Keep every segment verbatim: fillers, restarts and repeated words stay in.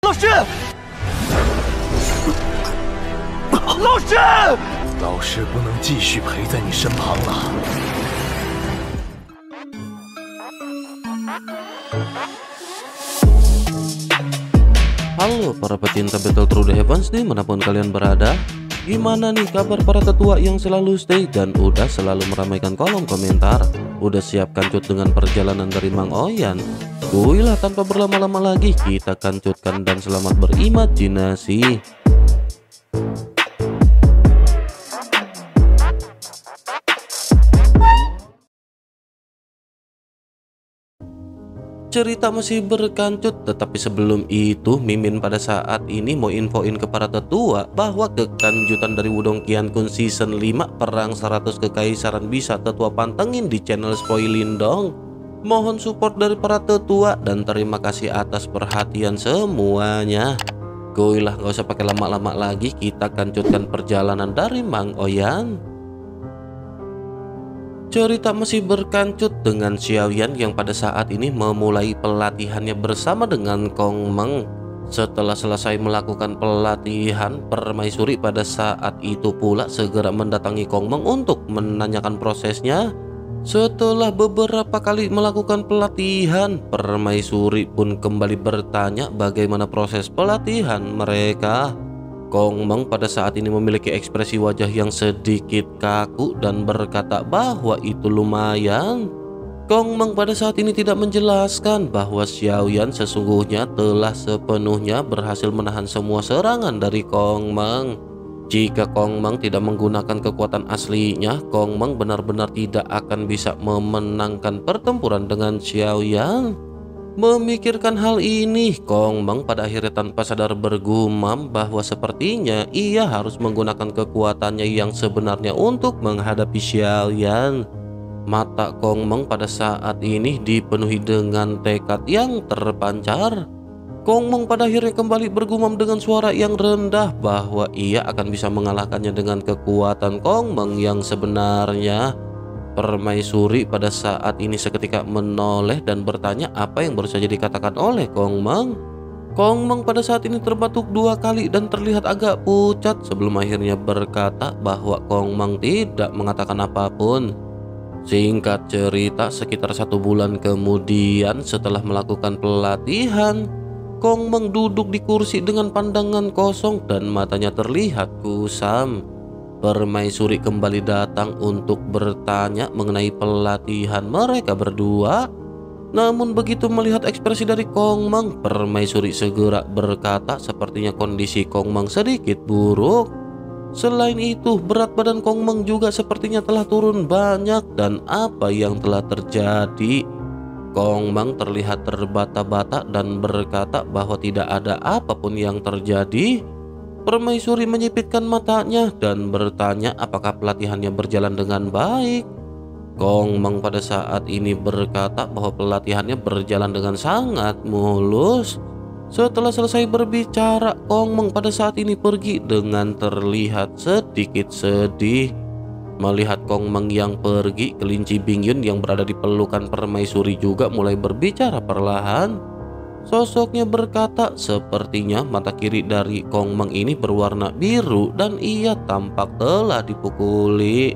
老师，老师， 老师不能继续陪在你身旁了。 Halo para pecinta Battle Through the Heavens dimanapun kalian berada. Gimana nih kabar para tetua yang selalu stay dan udah selalu meramaikan kolom komentar? Udah siap kancut dengan perjalanan dari Mang Oyan? Kuilah tanpa berlama-lama lagi, kita kancutkan dan selamat berimajinasi. Cerita masih berkancut, tetapi sebelum itu Mimin pada saat ini mau infoin ke para tetua bahwa kekanjutan dari Wudong Qiankun season lima Perang seratus Kekaisaran bisa tetua pantengin di channel Spoilin dong. Mohon support dari para tetua dan terima kasih atas perhatian semuanya. Goilah gak usah pakai lama-lama lagi, kita kancutkan perjalanan dari Mang Oyan. Cerita masih berkancut dengan Xiaoyan yang pada saat ini memulai pelatihannya bersama dengan Kong Meng. Setelah selesai melakukan pelatihan, Permaisuri pada saat itu pula segera mendatangi Kong Meng untuk menanyakan prosesnya. Setelah beberapa kali melakukan pelatihan, Permaisuri pun kembali bertanya bagaimana proses pelatihan mereka. Kong Meng pada saat ini memiliki ekspresi wajah yang sedikit kaku dan berkata bahwa itu lumayan. Kong Meng pada saat ini tidak menjelaskan bahwa Xiaoyan sesungguhnya telah sepenuhnya berhasil menahan semua serangan dari Kong Meng. Jika Kong Meng tidak menggunakan kekuatan aslinya, Kong Meng benar-benar tidak akan bisa memenangkan pertempuran dengan Xiaoyan. Memikirkan hal ini, Kong Meng pada akhirnya tanpa sadar bergumam bahwa sepertinya ia harus menggunakan kekuatannya yang sebenarnya untuk menghadapi Xiaoyan. Mata Kong Meng pada saat ini dipenuhi dengan tekad yang terpancar. Kong Meng pada akhirnya kembali bergumam dengan suara yang rendah bahwa ia akan bisa mengalahkannya dengan kekuatan Kong Meng yang sebenarnya. Permaisuri pada saat ini seketika menoleh dan bertanya apa yang baru saja dikatakan oleh Kong Meng. Kong Meng pada saat ini terbatuk dua kali dan terlihat agak pucat sebelum akhirnya berkata bahwa Kong Meng tidak mengatakan apapun. Singkat cerita, sekitar satu bulan kemudian setelah melakukan pelatihan, Kong Meng duduk di kursi dengan pandangan kosong dan matanya terlihat kusam. Permaisuri kembali datang untuk bertanya mengenai pelatihan mereka berdua. Namun begitu melihat ekspresi dari Kong Meng, Permaisuri segera berkata sepertinya kondisi Kong Meng sedikit buruk. Selain itu, berat badan Kong Meng juga sepertinya telah turun banyak dan apa yang telah terjadi. Kong Meng terlihat terbata-bata dan berkata bahwa tidak ada apapun yang terjadi. Permaisuri menyipitkan matanya dan bertanya apakah pelatihannya berjalan dengan baik. Kong Meng pada saat ini berkata bahwa pelatihannya berjalan dengan sangat mulus. Setelah selesai berbicara, Kong Meng pada saat ini pergi dengan terlihat sedikit sedih. Melihat Kong Meng yang pergi, kelinci Bingyun yang berada di pelukan Permaisuri juga mulai berbicara perlahan. Sosoknya berkata sepertinya mata kiri dari Kong Meng ini berwarna biru dan ia tampak telah dipukuli.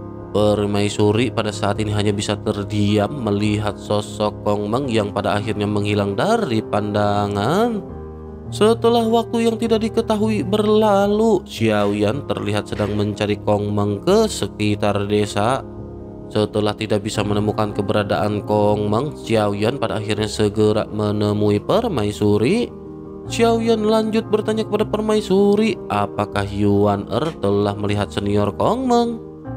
Permaisuri pada saat ini hanya bisa terdiam melihat sosok Kong Meng yang pada akhirnya menghilang dari pandangan. Setelah waktu yang tidak diketahui berlalu, Xiaoyan terlihat sedang mencari Kong Meng ke sekitar desa. Setelah tidak bisa menemukan keberadaan Kong Meng, Xiaoyan pada akhirnya segera menemui Permaisuri. Xiaoyan lanjut bertanya kepada Permaisuri apakah Yuan Er telah melihat senior Kong Meng.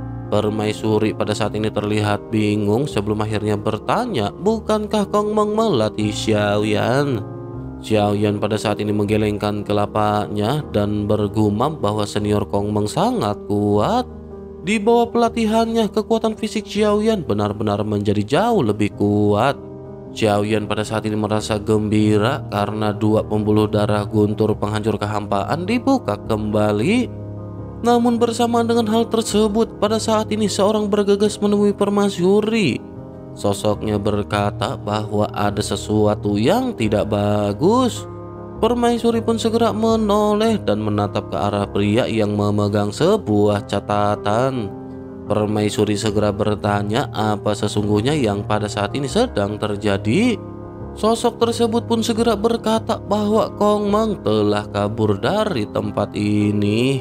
Permaisuri pada saat ini terlihat bingung sebelum akhirnya bertanya bukankah Kong Meng melatih Xiaoyan. Xiaoyan pada saat ini menggelengkan kelapanya dan bergumam bahwa senior Kong Meng sangat kuat. Di bawah pelatihannya, kekuatan fisik Xiaoyan benar-benar menjadi jauh lebih kuat. Xiaoyan pada saat ini merasa gembira karena dua pembuluh darah guntur penghancur kehampaan dibuka kembali. Namun bersamaan dengan hal tersebut, pada saat ini seorang bergegas menemui Permaisuri. Sosoknya berkata bahwa ada sesuatu yang tidak bagus. Permaisuri pun segera menoleh dan menatap ke arah pria yang memegang sebuah catatan. Permaisuri segera bertanya apa sesungguhnya yang pada saat ini sedang terjadi. Sosok tersebut pun segera berkata bahwa Kong Meng telah kabur dari tempat ini.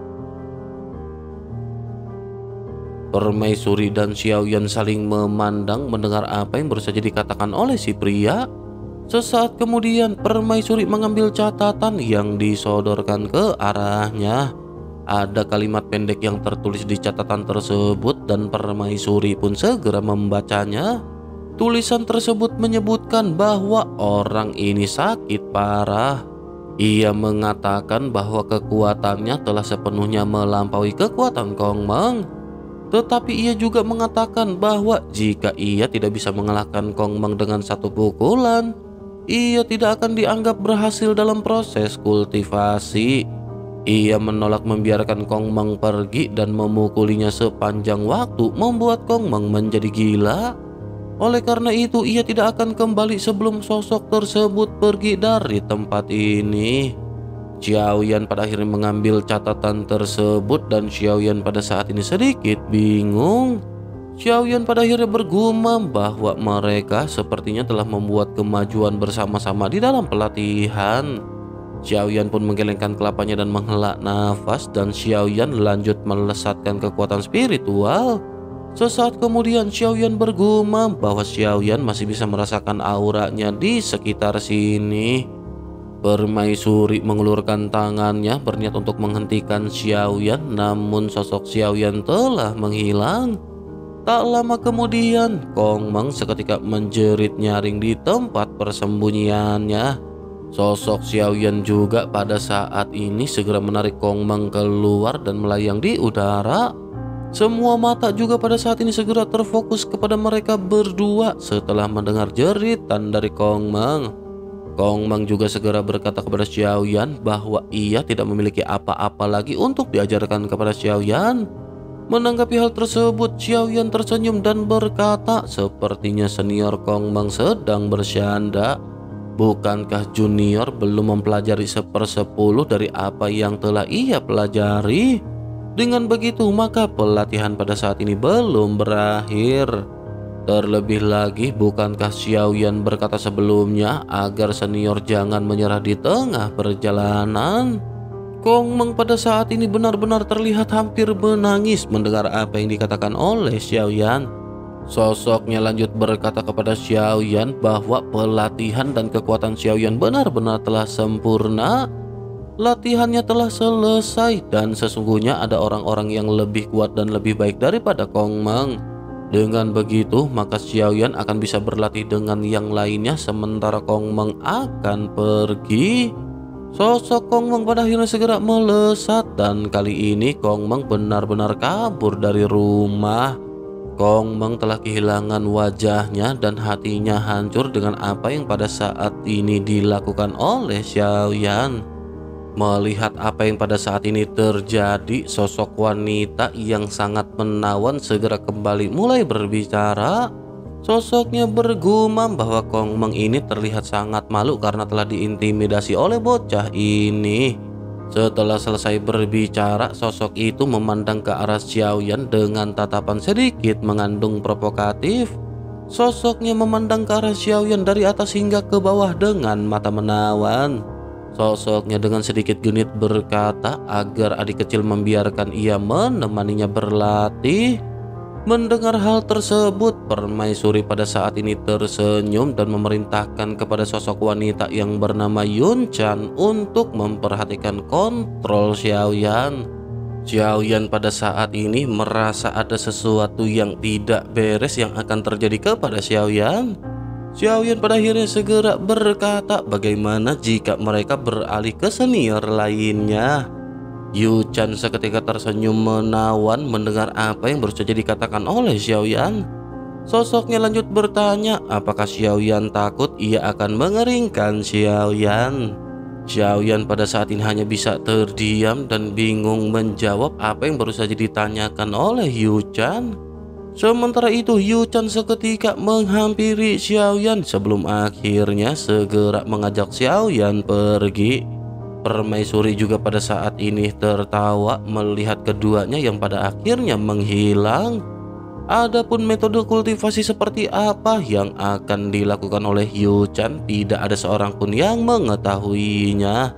Permaisuri dan Xiaoyan saling memandang mendengar apa yang baru saja dikatakan oleh si pria. Sesaat kemudian Permaisuri mengambil catatan yang disodorkan ke arahnya. Ada kalimat pendek yang tertulis di catatan tersebut dan Permaisuri pun segera membacanya. Tulisan tersebut menyebutkan bahwa orang ini sakit parah. Ia mengatakan bahwa kekuatannya telah sepenuhnya melampaui kekuatan Kong Meng. Tetapi ia juga mengatakan bahwa jika ia tidak bisa mengalahkan Kong Meng dengan satu pukulan, ia tidak akan dianggap berhasil dalam proses kultivasi. Ia menolak membiarkan Kong Meng pergi dan memukulinya sepanjang waktu, membuat Kong Meng menjadi gila. Oleh karena itu, ia tidak akan kembali sebelum sosok tersebut pergi dari tempat ini. Xiaoyan pada akhirnya mengambil catatan tersebut dan Xiaoyan pada saat ini sedikit bingung. Xiaoyan pada akhirnya bergumam bahwa mereka sepertinya telah membuat kemajuan bersama-sama di dalam pelatihan. Xiaoyan pun menggelengkan kelapanya dan menghela nafas dan Xiaoyan lanjut melesatkan kekuatan spiritual. Sesaat kemudian Xiaoyan bergumam bahwa Xiaoyan masih bisa merasakan auranya di sekitar sini. Permaisuri mengulurkan tangannya berniat untuk menghentikan Xiaoyan, namun sosok Xiaoyan telah menghilang. Tak lama kemudian Kong Meng seketika menjerit nyaring di tempat persembunyiannya. Sosok Xiaoyan juga pada saat ini segera menarik Kong Meng keluar dan melayang di udara. Semua mata juga pada saat ini segera terfokus kepada mereka berdua setelah mendengar jeritan dari Kong Meng. Kong Meng juga segera berkata kepada Xiaoyan bahwa ia tidak memiliki apa-apa lagi untuk diajarkan kepada Xiaoyan. Menanggapi hal tersebut, Xiaoyan tersenyum dan berkata, sepertinya senior Kong Meng sedang bercanda. Bukankah junior belum mempelajari sepersepuluh dari apa yang telah ia pelajari? Dengan begitu, maka pelatihan pada saat ini belum berakhir. Terlebih lagi, bukankah Xiaoyan berkata sebelumnya agar senior jangan menyerah di tengah perjalanan? Kong Meng pada saat ini benar-benar terlihat hampir menangis mendengar apa yang dikatakan oleh Xiaoyan. Sosoknya lanjut berkata kepada Xiaoyan bahwa pelatihan dan kekuatan Xiaoyan benar-benar telah sempurna. Latihannya telah selesai dan sesungguhnya ada orang-orang yang lebih kuat dan lebih baik daripada Kong Meng. Dengan begitu, maka Xiaoyan akan bisa berlatih dengan yang lainnya sementara Kong Meng akan pergi. Sosok Kong Meng pada akhirnya segera melesat dan kali ini Kong Meng benar-benar kabur dari rumah. Kong Meng telah kehilangan wajahnya dan hatinya hancur dengan apa yang pada saat ini dilakukan oleh Xiaoyan. Melihat apa yang pada saat ini terjadi, sosok wanita yang sangat menawan segera kembali mulai berbicara. Sosoknya bergumam bahwa Kong Meng ini terlihat sangat malu karena telah diintimidasi oleh bocah ini. Setelah selesai berbicara, sosok itu memandang ke arah Xiaoyan dengan tatapan sedikit mengandung provokatif. Sosoknya memandang ke arah Xiaoyan dari atas hingga ke bawah dengan mata menawan. Sosoknya dengan sedikit genit berkata agar adik kecil membiarkan ia menemaninya berlatih. Mendengar hal tersebut, Permaisuri pada saat ini tersenyum dan memerintahkan kepada sosok wanita yang bernama Yun Chan untuk memperhatikan kontrol Xiaoyan. Xiaoyan pada saat ini merasa ada sesuatu yang tidak beres yang akan terjadi kepada Xiaoyan. Xiaoyan pada akhirnya segera berkata bagaimana jika mereka beralih ke senior lainnya. Yu Chan seketika tersenyum menawan mendengar apa yang baru saja dikatakan oleh Xiaoyan. Sosoknya lanjut bertanya apakah Xiaoyan takut ia akan mengeringkan Xiaoyan. Xiaoyan pada saat ini hanya bisa terdiam dan bingung menjawab apa yang baru saja ditanyakan oleh Yu Chan. Sementara itu Yu Chan seketika menghampiri Xiaoyan sebelum akhirnya segera mengajak Xiaoyan pergi. Permaisuri juga pada saat ini tertawa melihat keduanya yang pada akhirnya menghilang. Adapun metode kultivasi seperti apa yang akan dilakukan oleh Yu Chan tidak ada seorang pun yang mengetahuinya.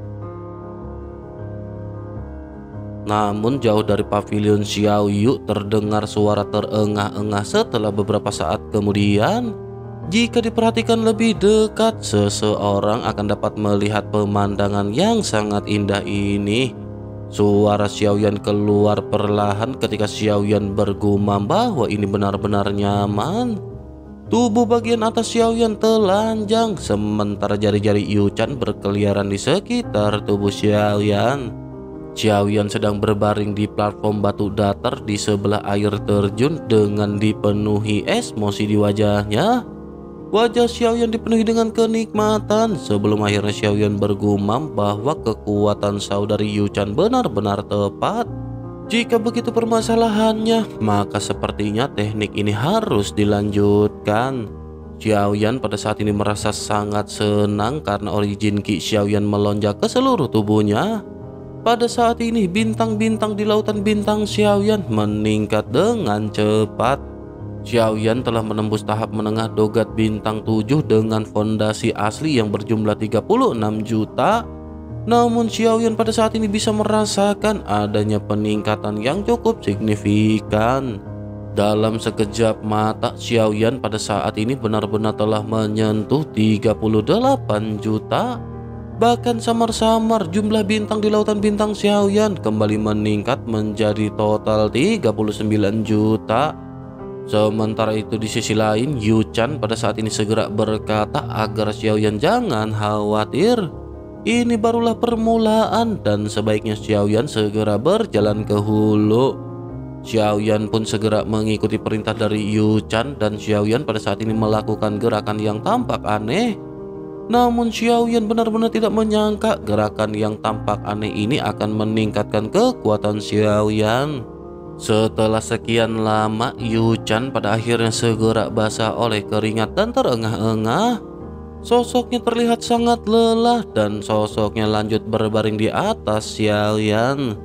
Namun jauh dari pavilion Xiao Yu terdengar suara terengah-engah setelah beberapa saat kemudian. Jika diperhatikan lebih dekat, seseorang akan dapat melihat pemandangan yang sangat indah ini. Suara Xiaoyan keluar perlahan ketika Xiaoyan bergumam bahwa ini benar-benar nyaman. Tubuh bagian atas Xiaoyan telanjang, sementara jari-jari Yu Chan berkeliaran di sekitar tubuh Xiaoyan. Xiaoyan sedang berbaring di platform batu datar di sebelah air terjun dengan dipenuhi emosi di wajahnya. Wajah Xiaoyan dipenuhi dengan kenikmatan sebelum akhirnya Xiaoyan bergumam bahwa kekuatan saudari Yu Chan benar-benar tepat. Jika begitu permasalahannya, maka sepertinya teknik ini harus dilanjutkan. Xiaoyan pada saat ini merasa sangat senang karena origin Ki Xiaoyan melonjak ke seluruh tubuhnya. Pada saat ini bintang-bintang di lautan bintang Xiaoyan meningkat dengan cepat. Xiaoyan telah menembus tahap menengah dogat bintang tujuh dengan fondasi asli yang berjumlah tiga puluh enam juta. Namun Xiaoyan pada saat ini bisa merasakan adanya peningkatan yang cukup signifikan. Dalam sekejap mata, Xiaoyan pada saat ini benar-benar telah menyentuh tiga puluh delapan juta. Bahkan samar-samar jumlah bintang di lautan bintang Xiaoyan kembali meningkat menjadi total tiga puluh sembilan juta. Sementara itu di sisi lain, Yu Chan pada saat ini segera berkata agar Xiaoyan jangan khawatir. Ini barulah permulaan dan sebaiknya Xiaoyan segera berjalan ke hulu. Xiaoyan pun segera mengikuti perintah dari Yu Chan dan Xiaoyan pada saat ini melakukan gerakan yang tampak aneh. Namun Xiaoyan benar-benar tidak menyangka gerakan yang tampak aneh ini akan meningkatkan kekuatan Xiaoyan. Setelah sekian lama, Yu Chan pada akhirnya segera basah oleh keringat dan terengah-engah. Sosoknya terlihat sangat lelah dan sosoknya lanjut berbaring di atas Xiaoyan.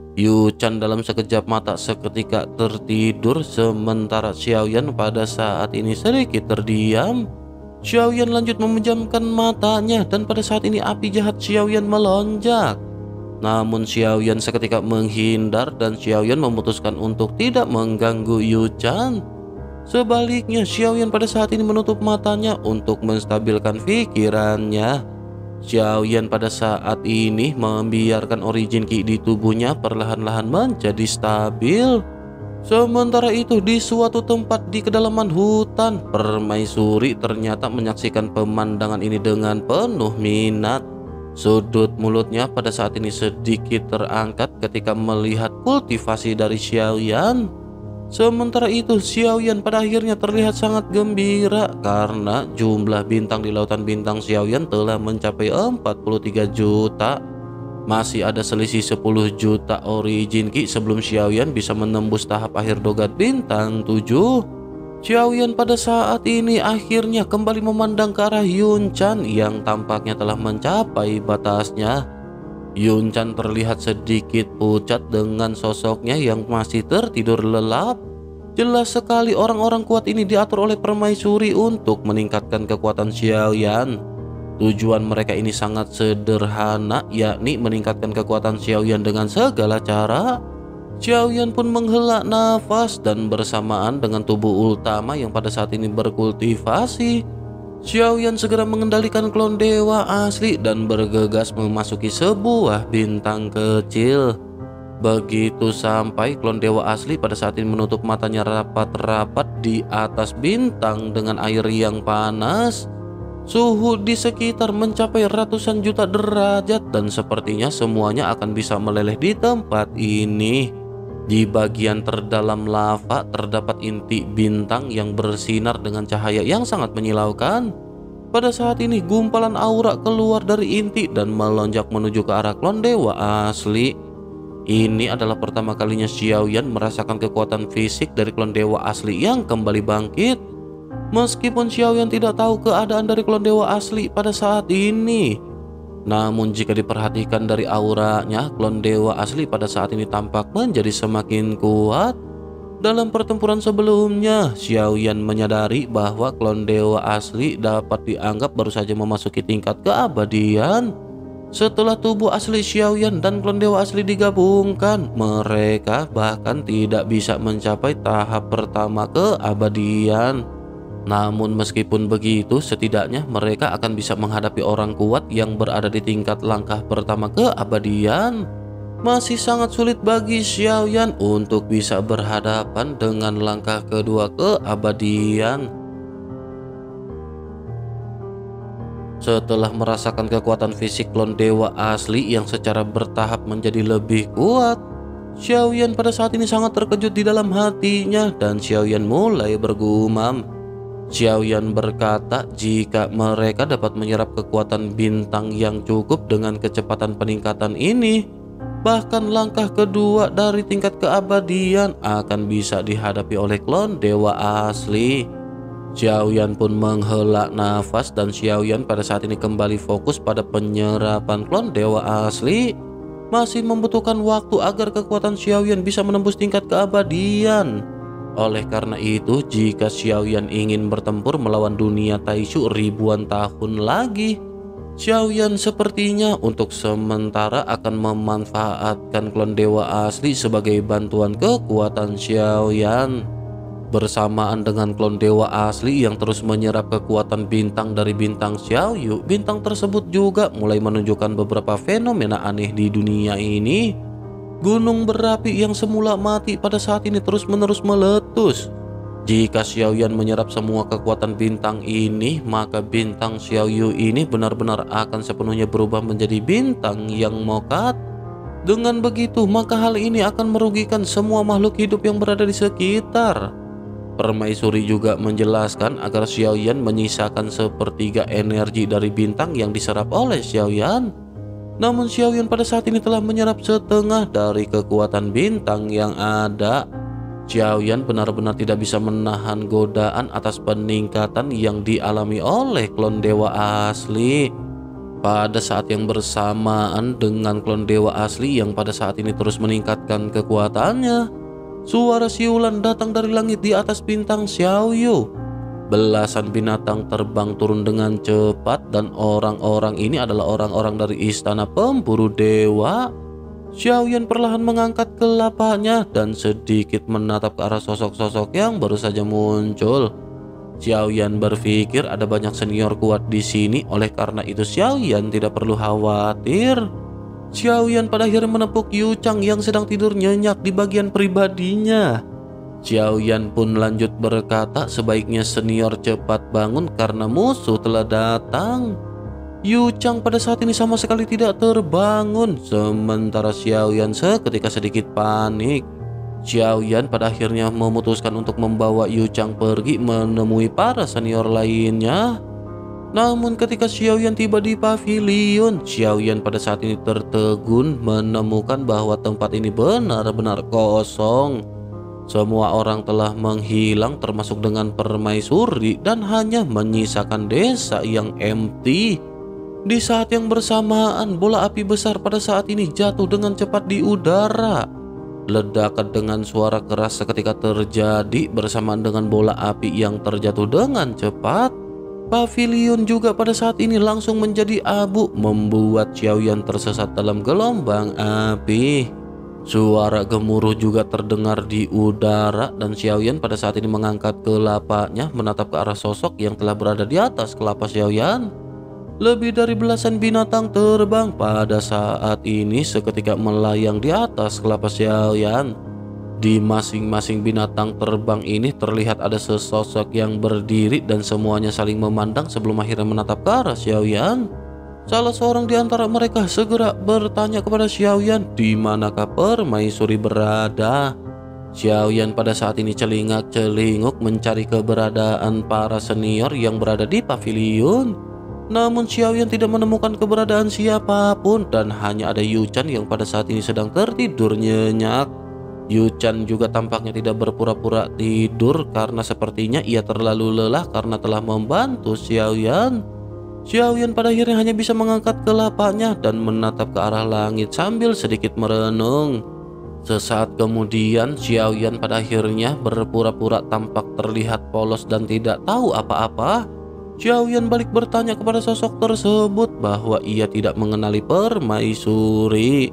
Yu Chan dalam sekejap mata seketika tertidur sementara Xiaoyan pada saat ini sedikit terdiam. Xiaoyan lanjut memejamkan matanya dan pada saat ini api jahat Xiaoyan melonjak. Namun Xiaoyan seketika menghindar dan Xiaoyan memutuskan untuk tidak mengganggu Yu Chan. Sebaliknya Xiaoyan pada saat ini menutup matanya untuk menstabilkan pikirannya. Xiaoyan pada saat ini membiarkan origin Ki di tubuhnya perlahan-lahan menjadi stabil. Sementara itu di suatu tempat di kedalaman hutan, permaisuri ternyata menyaksikan pemandangan ini dengan penuh minat. Sudut mulutnya pada saat ini sedikit terangkat ketika melihat kultivasi dari Xiaoyan. Sementara itu Xiaoyan pada akhirnya terlihat sangat gembira karena jumlah bintang di lautan bintang Xiaoyan telah mencapai empat puluh tiga juta. Masih ada selisih sepuluh juta origin Ki sebelum Xiaoyan bisa menembus tahap akhir dogat bintang tujuh. Xiaoyan pada saat ini akhirnya kembali memandang ke arah Yun Chan yang tampaknya telah mencapai batasnya. Yun Chan terlihat sedikit pucat dengan sosoknya yang masih tertidur lelap. Jelas sekali orang-orang kuat ini diatur oleh permaisuri untuk meningkatkan kekuatan Xiaoyan. Tujuan mereka ini sangat sederhana, yakni meningkatkan kekuatan Xiaoyan dengan segala cara. Xiaoyan pun menghela nafas dan bersamaan dengan tubuh utama yang pada saat ini berkultivasi, Xiaoyan segera mengendalikan klon dewa asli dan bergegas memasuki sebuah bintang kecil. Begitu sampai, klon dewa asli pada saat ini menutup matanya rapat-rapat di atas bintang dengan air yang panas. Suhu di sekitar mencapai ratusan juta derajat dan sepertinya semuanya akan bisa meleleh di tempat ini. Di bagian terdalam lava terdapat inti bintang yang bersinar dengan cahaya yang sangat menyilaukan. Pada saat ini gumpalan aura keluar dari inti dan melonjak menuju ke arah klon dewa asli. Ini adalah pertama kalinya Xiaoyan merasakan kekuatan fisik dari klon dewa asli yang kembali bangkit. Meskipun Xiaoyan tidak tahu keadaan dari klon dewa asli pada saat ini, namun jika diperhatikan dari auranya, klon dewa asli pada saat ini tampak menjadi semakin kuat. Dalam pertempuran sebelumnya, Xiaoyan menyadari bahwa klon dewa asli dapat dianggap baru saja memasuki tingkat keabadian. Setelah tubuh asli Xiaoyan dan klon dewa asli digabungkan, mereka bahkan tidak bisa mencapai tahap pertama keabadian. Namun meskipun begitu, setidaknya mereka akan bisa menghadapi orang kuat yang berada di tingkat langkah pertama keabadian. Masih sangat sulit bagi Xiaoyan untuk bisa berhadapan dengan langkah kedua keabadian. Setelah merasakan kekuatan fisik klon dewa asli yang secara bertahap menjadi lebih kuat, Xiaoyan pada saat ini sangat terkejut di dalam hatinya dan Xiaoyan mulai bergumam. Xiaoyan berkata jika mereka dapat menyerap kekuatan bintang yang cukup dengan kecepatan peningkatan ini, bahkan langkah kedua dari tingkat keabadian akan bisa dihadapi oleh klon dewa asli. Xiaoyan pun menghela nafas dan Xiaoyan pada saat ini kembali fokus pada penyerapan klon dewa asli. Masih membutuhkan waktu agar kekuatan Xiaoyan bisa menembus tingkat keabadian. Oleh karena itu, jika Xiaoyan ingin bertempur melawan dunia Taishu ribuan tahun lagi, Xiaoyan sepertinya untuk sementara akan memanfaatkan klon dewa asli sebagai bantuan kekuatan Xiaoyan. Bersamaan dengan klon dewa asli yang terus menyerap kekuatan bintang dari bintang Xiaoyu, bintang tersebut juga mulai menunjukkan beberapa fenomena aneh di dunia ini. Gunung berapi yang semula mati pada saat ini terus-menerus meletus. Jika Xiaoyan menyerap semua kekuatan bintang ini, maka bintang Xiaoyu ini benar-benar akan sepenuhnya berubah menjadi bintang yang mokat. Dengan begitu, maka hal ini akan merugikan semua makhluk hidup yang berada di sekitar. Permaisuri juga menjelaskan agar Xiaoyan menyisakan sepertiga energi dari bintang yang diserap oleh Xiaoyan. Namun Xiaoyan pada saat ini telah menyerap setengah dari kekuatan bintang yang ada. Xiaoyan benar-benar tidak bisa menahan godaan atas peningkatan yang dialami oleh klon dewa asli. Pada saat yang bersamaan dengan klon dewa asli yang pada saat ini terus meningkatkan kekuatannya, suara siulan datang dari langit di atas bintang Xiaoyu. Belasan binatang terbang turun dengan cepat dan orang-orang ini adalah orang-orang dari istana pemburu dewa. Xiaoyan perlahan mengangkat kelapanya dan sedikit menatap ke arah sosok-sosok yang baru saja muncul. Xiaoyan berpikir ada banyak senior kuat di sini, oleh karena itu Xiaoyan tidak perlu khawatir. Xiaoyan pada akhirnya menepuk Yu Chang yang sedang tidur nyenyak di bagian pribadinya. Xiaoyan pun lanjut berkata sebaiknya senior cepat bangun karena musuh telah datang. Yu Chang pada saat ini sama sekali tidak terbangun, sementara Xiaoyan seketika sedikit panik. Xiaoyan pada akhirnya memutuskan untuk membawa Yu Chang pergi menemui para senior lainnya. Namun ketika Xiaoyan tiba di pavilion, Xiaoyan pada saat ini tertegun menemukan bahwa tempat ini benar-benar kosong. Semua orang telah menghilang termasuk dengan permaisuri dan hanya menyisakan desa yang empty. Di saat yang bersamaan, bola api besar pada saat ini jatuh dengan cepat di udara. Ledakan dengan suara keras seketika terjadi bersamaan dengan bola api yang terjatuh dengan cepat. Pavilion juga pada saat ini langsung menjadi abu, membuat Xiaoyan tersesat dalam gelombang api. Suara gemuruh juga terdengar di udara dan Xiaoyan pada saat ini mengangkat kelapanya menatap ke arah sosok yang telah berada di atas kelapa Xiaoyan. Lebih dari belasan binatang terbang pada saat ini seketika melayang di atas kelapa Xiaoyan. Di masing-masing binatang terbang ini terlihat ada sesosok yang berdiri dan semuanya saling memandang sebelum akhirnya menatap ke arah Xiaoyan. Salah seorang di antara mereka segera bertanya kepada Xiaoyan di manakah permaisuri berada. Xiaoyan pada saat ini celingak-celinguk mencari keberadaan para senior yang berada di pavilion. Namun Xiaoyan tidak menemukan keberadaan siapapun dan hanya ada Yu Chan yang pada saat ini sedang tertidur nyenyak. Yu Chan juga tampaknya tidak berpura-pura tidur karena sepertinya ia terlalu lelah karena telah membantu Xiaoyan. Xiaoyan pada akhirnya hanya bisa mengangkat kelapanya dan menatap ke arah langit sambil sedikit merenung. Sesaat kemudian Xiaoyan pada akhirnya berpura-pura tampak terlihat polos dan tidak tahu apa-apa. Xiaoyan balik bertanya kepada sosok tersebut bahwa ia tidak mengenali permaisuri.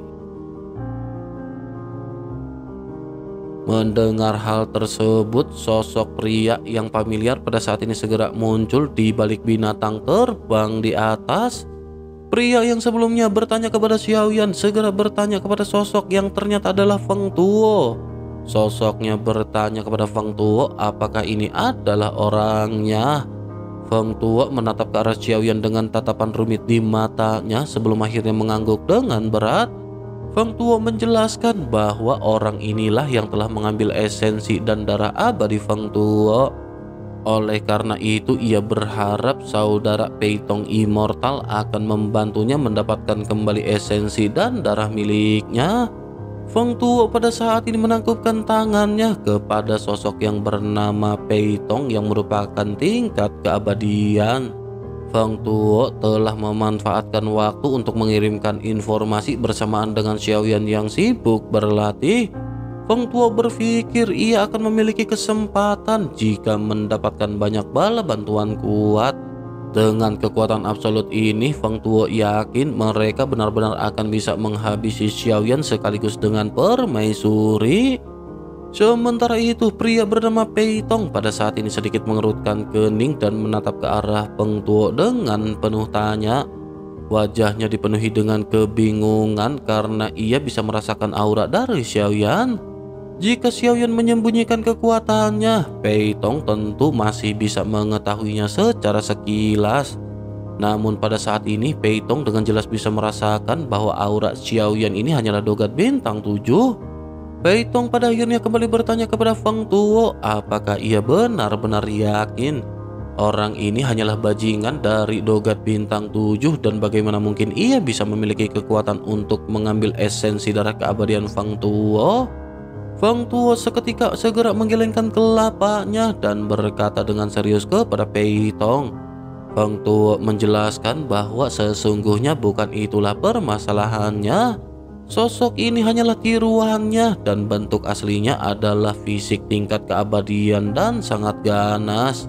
Mendengar hal tersebut, sosok pria yang familiar pada saat ini segera muncul di balik binatang terbang di atas. Pria yang sebelumnya bertanya kepada Xiaoyan segera bertanya kepada sosok yang ternyata adalah Feng Tuo. Sosoknya bertanya kepada Feng Tuo apakah ini adalah orangnya. Feng Tuo menatap ke arah Xiaoyan dengan tatapan rumit di matanya sebelum akhirnya mengangguk dengan berat. Feng Tuo menjelaskan bahwa orang inilah yang telah mengambil esensi dan darah abadi Feng Tuo. Oleh karena itu ia berharap saudara Peitong Immortal akan membantunya mendapatkan kembali esensi dan darah miliknya. Feng Tuo pada saat ini menangkupkan tangannya kepada sosok yang bernama Peitong yang merupakan tingkat keabadian. Feng Tuo telah memanfaatkan waktu untuk mengirimkan informasi bersamaan dengan Xiaoyan yang sibuk berlatih. Feng Tuo berpikir ia akan memiliki kesempatan jika mendapatkan banyak bala bantuan kuat. Dengan kekuatan absolut ini, Feng Tuo yakin mereka benar-benar akan bisa menghabisi Xiaoyan sekaligus dengan permaisuri. Sementara itu, pria bernama Peitong pada saat ini sedikit mengerutkan kening dan menatap ke arah Feng Tuo dengan penuh tanya. Wajahnya dipenuhi dengan kebingungan karena ia bisa merasakan aura dari Xiaoyan. Jika Xiaoyan menyembunyikan kekuatannya, Peitong tentu masih bisa mengetahuinya secara sekilas. Namun pada saat ini Peitong dengan jelas bisa merasakan bahwa aura Xiaoyan ini hanyalah dogat bintang tujuh. Peitong pada akhirnya kembali bertanya kepada Feng Tuo apakah ia benar-benar yakin orang ini hanyalah bajingan dari dogat bintang tujuh dan bagaimana mungkin ia bisa memiliki kekuatan untuk mengambil esensi darah keabadian Feng Tuo. Feng Tuo seketika segera menggelengkan kelapanya dan berkata dengan serius kepada Peitong. Feng Tuo menjelaskan bahwa sesungguhnya bukan itulah permasalahannya. Sosok ini hanyalah tiruannya dan bentuk aslinya adalah fisik tingkat keabadian dan sangat ganas.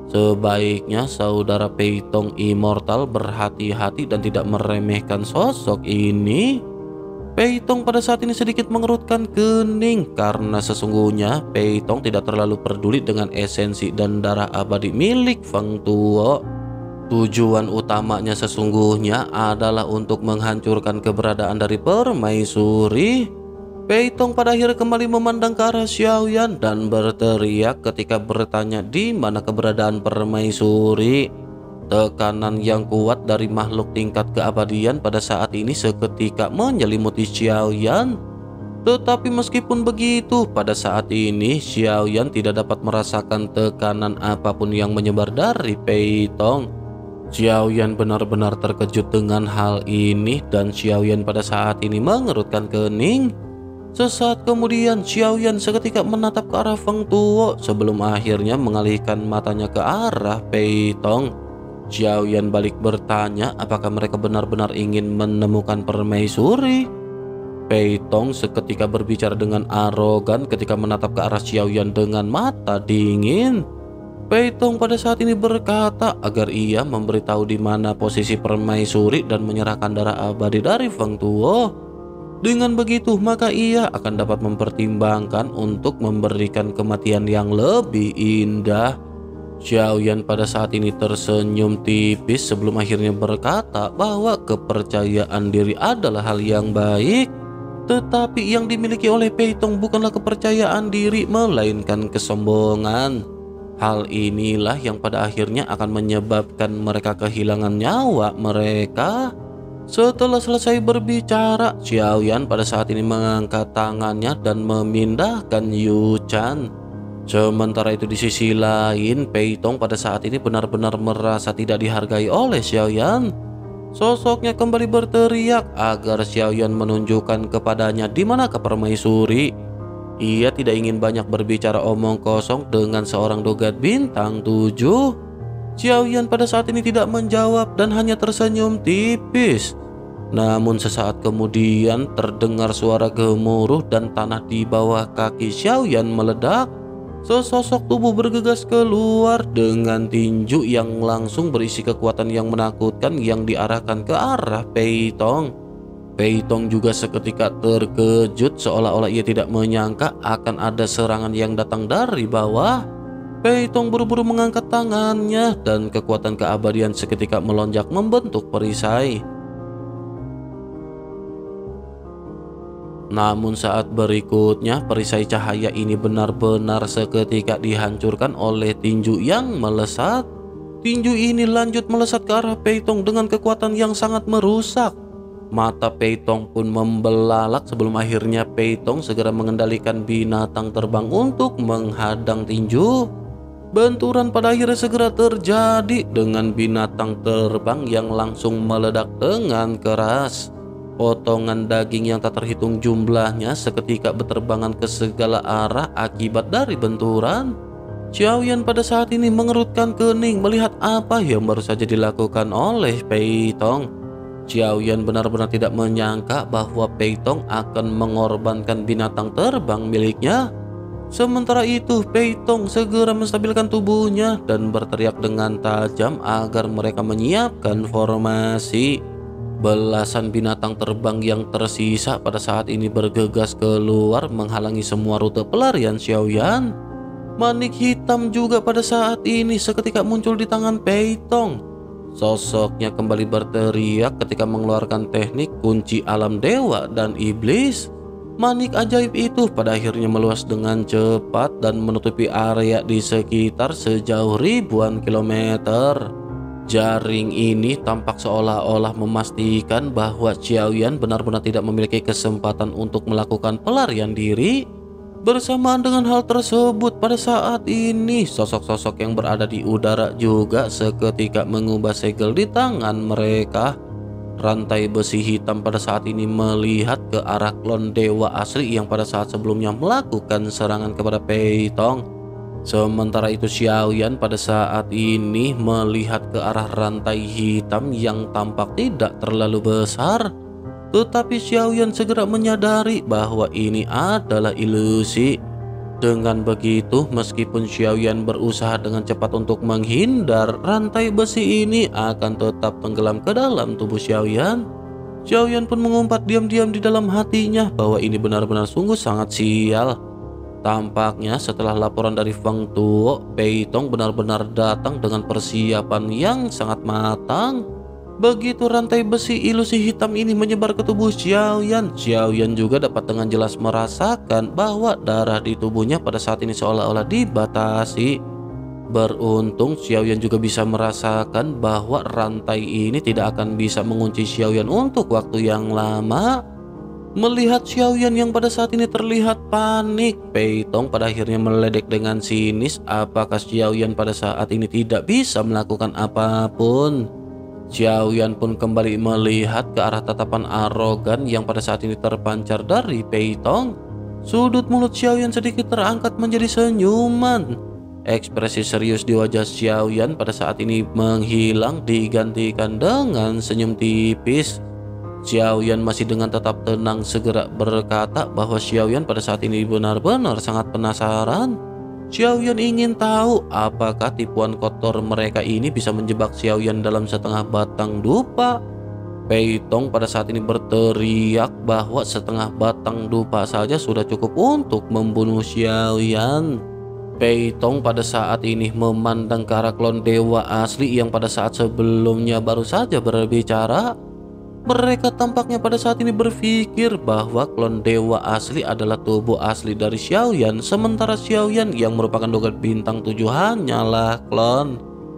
Sebaiknya saudara Peitong Immortal berhati-hati dan tidak meremehkan sosok ini. Peitong pada saat ini sedikit mengerutkan kening karena sesungguhnya Peitong tidak terlalu peduli dengan esensi dan darah abadi milik Feng Tuo. Tujuan utamanya sesungguhnya adalah untuk menghancurkan keberadaan dari permaisuri. Peitong pada akhirnya kembali memandang ke arah Xiaoyan dan berteriak ketika bertanya di mana keberadaan permaisuri. Tekanan yang kuat dari makhluk tingkat keabadian pada saat ini seketika menyelimuti Xiaoyan. Tetapi meskipun begitu, pada saat ini Xiaoyan tidak dapat merasakan tekanan apapun yang menyebar dari Peitong. Xiaoyan benar-benar terkejut dengan hal ini dan Xiaoyan pada saat ini mengerutkan kening. Sesaat kemudian Xiaoyan seketika menatap ke arah Feng Tuo sebelum akhirnya mengalihkan matanya ke arah Peitong. Xiaoyan balik bertanya apakah mereka benar-benar ingin menemukan permaisuri. Peitong seketika berbicara dengan arogan ketika menatap ke arah Xiaoyan dengan mata dingin. Peitong pada saat ini berkata agar ia memberitahu di mana posisi permaisuri dan menyerahkan darah abadi dari Feng Tuo. Dengan begitu maka ia akan dapat mempertimbangkan untuk memberikan kematian yang lebih indah. Xiaoyan pada saat ini tersenyum tipis sebelum akhirnya berkata bahwa kepercayaan diri adalah hal yang baik. Tetapi yang dimiliki oleh Peitong bukanlah kepercayaan diri melainkan kesombongan. Hal inilah yang pada akhirnya akan menyebabkan mereka kehilangan nyawa mereka. Setelah selesai berbicara, Xiaoyan pada saat ini mengangkat tangannya dan memindahkan Yu Chan. Sementara itu di sisi lain, Pei Tong pada saat ini benar-benar merasa tidak dihargai oleh Xiaoyan. Sosoknya kembali berteriak agar Xiaoyan menunjukkan kepadanya di manakah permaisuri. Ia tidak ingin banyak berbicara omong kosong dengan seorang dogat bintang tujuh. Xiaoyan pada saat ini tidak menjawab dan hanya tersenyum tipis. Namun sesaat kemudian terdengar suara gemuruh dan tanah di bawah kaki Xiaoyan meledak. Sesosok tubuh bergegas keluar dengan tinju yang langsung berisi kekuatan yang menakutkan yang diarahkan ke arah Pei Tong. Pei Tong juga seketika terkejut seolah-olah ia tidak menyangka akan ada serangan yang datang dari bawah. Pei Tong buru-buru mengangkat tangannya dan kekuatan keabadian seketika melonjak membentuk perisai. Namun saat berikutnya perisai cahaya ini benar-benar seketika dihancurkan oleh tinju yang melesat. Tinju ini lanjut melesat ke arah Pei Tong dengan kekuatan yang sangat merusak. Mata Pei Tong pun membelalak sebelum akhirnya Pei Tong segera mengendalikan binatang terbang untuk menghadang tinju. Benturan pada akhirnya segera terjadi dengan binatang terbang yang langsung meledak dengan keras. Potongan daging yang tak terhitung jumlahnya seketika berterbangan ke segala arah akibat dari benturan. Xiaoyan pada saat ini mengerutkan kening melihat apa yang baru saja dilakukan oleh Pei Tong. Xiaoyan benar-benar tidak menyangka bahwa Pei Tong akan mengorbankan binatang terbang miliknya. Sementara itu Pei Tong segera menstabilkan tubuhnya dan berteriak dengan tajam agar mereka menyiapkan formasi. Belasan binatang terbang yang tersisa pada saat ini bergegas keluar menghalangi semua rute pelarian Xiaoyan. Manik hitam juga pada saat ini seketika muncul di tangan Pei Tong. Sosoknya kembali berteriak ketika mengeluarkan teknik kunci alam dewa dan iblis. Manik ajaib itu pada akhirnya meluas dengan cepat dan menutupi area di sekitar sejauh ribuan kilometer. Jaring ini tampak seolah-olah memastikan bahwa Xiaoyan benar-benar tidak memiliki kesempatan untuk melakukan pelarian diri. Bersamaan dengan hal tersebut, pada saat ini sosok-sosok yang berada di udara juga seketika mengubah segel di tangan mereka. Rantai besi hitam pada saat ini melihat ke arah klon dewa asli yang pada saat sebelumnya melakukan serangan kepada Pei Tong. Sementara itu Xiaoyan pada saat ini melihat ke arah rantai hitam yang tampak tidak terlalu besar. Tetapi Xiaoyan segera menyadari bahwa ini adalah ilusi. Dengan begitu, meskipun Xiaoyan berusaha dengan cepat untuk menghindar, rantai besi ini akan tetap tenggelam ke dalam tubuh Xiaoyan. Xiaoyan pun mengumpat diam-diam di dalam hatinya bahwa ini benar-benar sungguh sangat sial. Tampaknya setelah laporan dari Feng Tuo, Pei Tong benar-benar datang dengan persiapan yang sangat matang. Begitu rantai besi ilusi hitam ini menyebar ke tubuh Xiaoyan, Xiaoyan juga dapat dengan jelas merasakan bahwa darah di tubuhnya pada saat ini seolah-olah dibatasi. Beruntung Xiaoyan juga bisa merasakan bahwa rantai ini tidak akan bisa mengunci Xiaoyan untuk waktu yang lama. Melihat Xiaoyan yang pada saat ini terlihat panik, Pei Tong pada akhirnya meledek dengan sinis apakah Xiaoyan pada saat ini tidak bisa melakukan apapun. Xiaoyan pun kembali melihat ke arah tatapan arogan yang pada saat ini terpancar dari Pei Tong. Sudut mulut Xiaoyan sedikit terangkat menjadi senyuman. Ekspresi serius di wajah Xiaoyan pada saat ini menghilang digantikan dengan senyum tipis. Xiaoyan masih dengan tetap tenang segera berkata bahwa Xiaoyan pada saat ini benar-benar sangat penasaran. Xiaoyan ingin tahu apakah tipuan kotor mereka ini bisa menjebak Xiaoyan dalam setengah batang dupa. Pei Tong pada saat ini berteriak bahwa setengah batang dupa saja sudah cukup untuk membunuh Xiaoyan. Pei Tong pada saat ini memandang ke arah klon dewa asli yang pada saat sebelumnya baru saja berbicara. Mereka tampaknya pada saat ini berpikir bahwa klon dewa asli adalah tubuh asli dari Xiaoyan, sementara Xiaoyan yang merupakan dogat bintang tujuh hanyalah klon.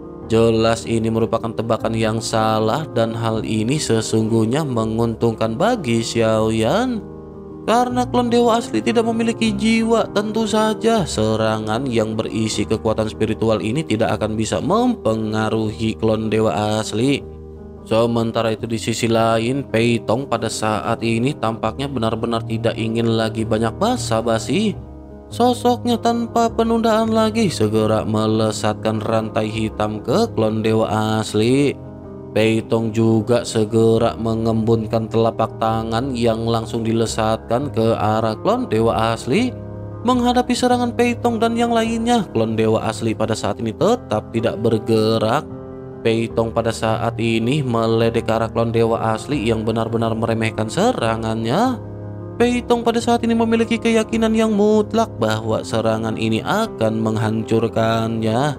Jelas ini merupakan tebakan yang salah dan hal ini sesungguhnya menguntungkan bagi Xiaoyan. Karena klon dewa asli tidak memiliki jiwa, tentu saja serangan yang berisi kekuatan spiritual ini tidak akan bisa mempengaruhi klon dewa asli. Sementara itu di sisi lain, Pei Tong pada saat ini tampaknya benar-benar tidak ingin lagi banyak basa-basi. Sosoknya tanpa penundaan lagi segera melesatkan rantai hitam ke klon dewa asli. Pei Tong juga segera mengembunkan telapak tangan yang langsung dilesatkan ke arah klon dewa asli. Menghadapi serangan Pei Tong dan yang lainnya, klon dewa asli pada saat ini tetap tidak bergerak. Pei Tong pada saat ini meledek ke arah klon dewa asli yang benar-benar meremehkan serangannya. Pei Tong pada saat ini memiliki keyakinan yang mutlak bahwa serangan ini akan menghancurkannya.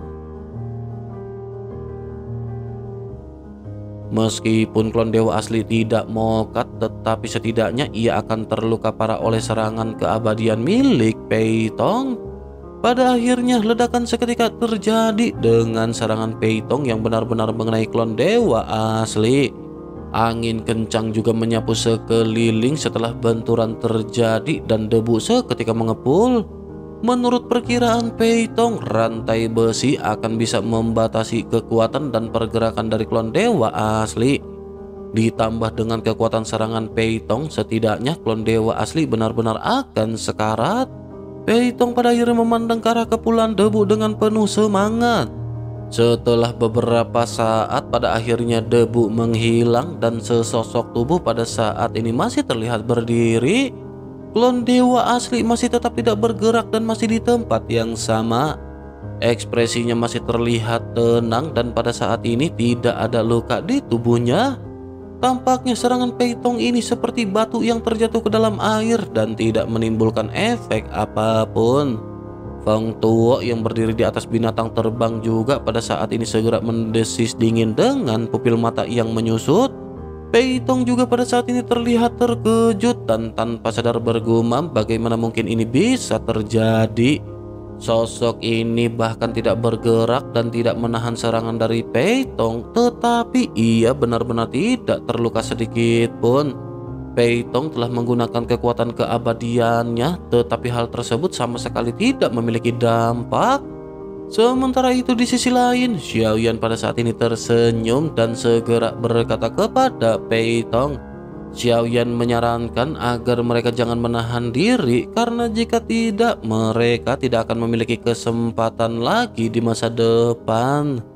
Meskipun klon dewa asli tidak mokat, tetapi setidaknya ia akan terluka parah oleh serangan keabadian milik Pei Tong. Pada akhirnya ledakan seketika terjadi dengan serangan Pei Tong yang benar-benar mengenai klon dewa asli. Angin kencang juga menyapu sekeliling setelah benturan terjadi dan debu seketika mengepul. Menurut perkiraan Pei Tong, rantai besi akan bisa membatasi kekuatan dan pergerakan dari klon dewa asli. Ditambah dengan kekuatan serangan Pei Tong, setidaknya klon dewa asli benar-benar akan sekarat. Pei Tong pada akhirnya memandang ke arah kepulan debu dengan penuh semangat. Setelah beberapa saat, pada akhirnya debu menghilang dan sesosok tubuh pada saat ini masih terlihat berdiri. Klon dewa asli masih tetap tidak bergerak dan masih di tempat yang sama. Ekspresinya masih terlihat tenang dan pada saat ini tidak ada luka di tubuhnya. Tampaknya serangan Pei Tong ini seperti batu yang terjatuh ke dalam air dan tidak menimbulkan efek apapun. Feng Tuo yang berdiri di atas binatang terbang juga pada saat ini segera mendesis dingin dengan pupil mata yang menyusut. Pei Tong juga pada saat ini terlihat terkejut dan tanpa sadar bergumam bagaimana mungkin ini bisa terjadi. Sosok ini bahkan tidak bergerak dan tidak menahan serangan dari Pei Tong, tetapi ia benar-benar tidak terluka sedikit pun. Pei Tong telah menggunakan kekuatan keabadiannya, tetapi hal tersebut sama sekali tidak memiliki dampak. Sementara itu di sisi lain, Xiaoyan pada saat ini tersenyum dan segera berkata kepada Pei Tong. Xiaoyan menyarankan agar mereka jangan menahan diri karena jika tidak mereka tidak akan memiliki kesempatan lagi di masa depan.